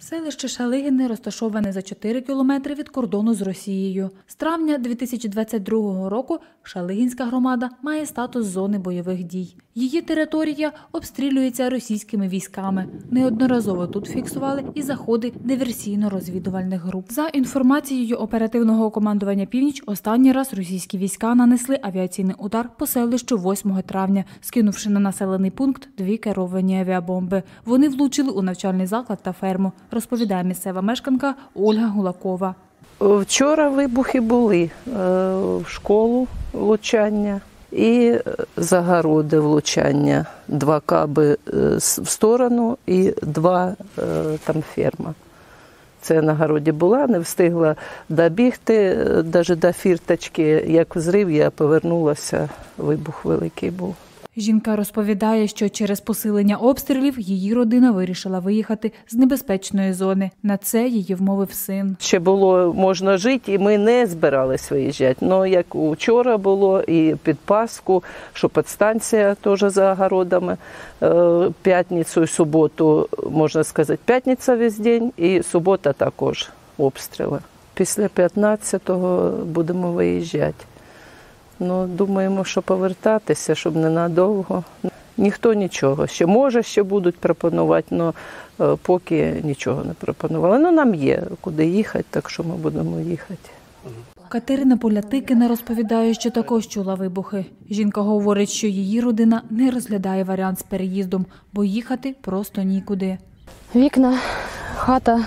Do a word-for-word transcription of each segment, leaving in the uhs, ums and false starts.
Селище Шалигине розташоване за чотири кілометри від кордону з Росією. З травня дві тисячі двадцять другого року Шалигинська громада має статус зони бойових дій. Її територія обстрілюється російськими військами. Неодноразово тут фіксували і заходи диверсійно-розвідувальних груп. За інформацією оперативного командування «Північ», останній раз російські війська нанесли авіаційний удар по селищу восьмого травня, скинувши на населений пункт дві керовані авіабомби. Вони влучили у навчальний заклад та ферму, розповідає місцева мешканка Ольга Гулакова. Вчора вибухи були в школу влучання і загороди влучання. Два каби в сторону і два там ферма. Це на городі була, не встигла добігти, навіть до фірточки, як взрив, я повернулася, вибух великий був. Жінка розповідає, що через посилення обстрілів її родина вирішила виїхати з небезпечної зони. На це її вмовив син. Ще було можна жити, і ми не збирались виїжджати. Але як вчора було, і під Пасху, що підстанція теж за огородами, п'ятницю і суботу, можна сказати, п'ятниця весь день, і субота також обстріли. Після п'ятнадцятого будемо виїжджати. Ну, думаємо, що повертатися, щоб ненадовго. Ніхто нічого. Ще може, ще будуть пропонувати, але поки нічого не пропонували. Ну, нам є куди їхати, так що ми будемо їхати. Катерина Полятикина розповідає, що також чула вибухи. Жінка говорить, що її родина не розглядає варіант з переїздом, бо їхати просто нікуди. Вікна, хата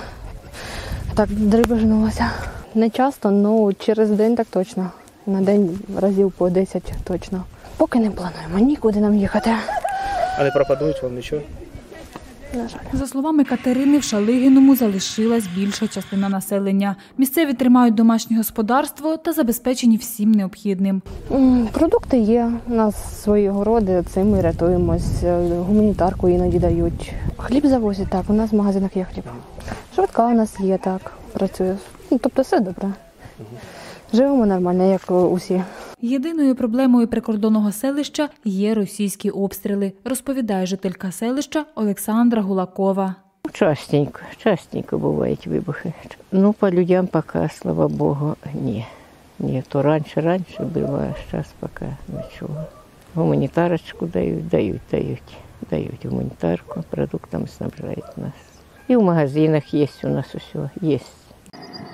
так дрибежнулася. Не часто, але через день так точно. На день разів по десять точно. Поки не плануємо, нікуди нам їхати. А не пропонують вам нічого? На жаль. За словами Катерини, в Шалигиному залишилась більша частина населення. Місцеві тримають домашнє господарство та забезпечені всім необхідним. Продукти є, у нас свої городи, цим ми рятуємось, гуманітарку іноді дають. Хліб завозять, так, у нас в магазинах є хліб. Швидка у нас є, так, працює. Ну, тобто все добре. Живемо нормально, як усі. Єдиною проблемою прикордонного селища є російські обстріли, розповідає жителька селища Олександра Гулакова. Частенько, частенько бувають вибухи. Ну, по людям поки, слава Богу, ні. Ні, то раніше, раніше було, а зараз поки нічого. Гуманітарочку дають, дають, дають, дають гуманітарку, продуктами снабжають нас. І в магазинах є у нас усе, є.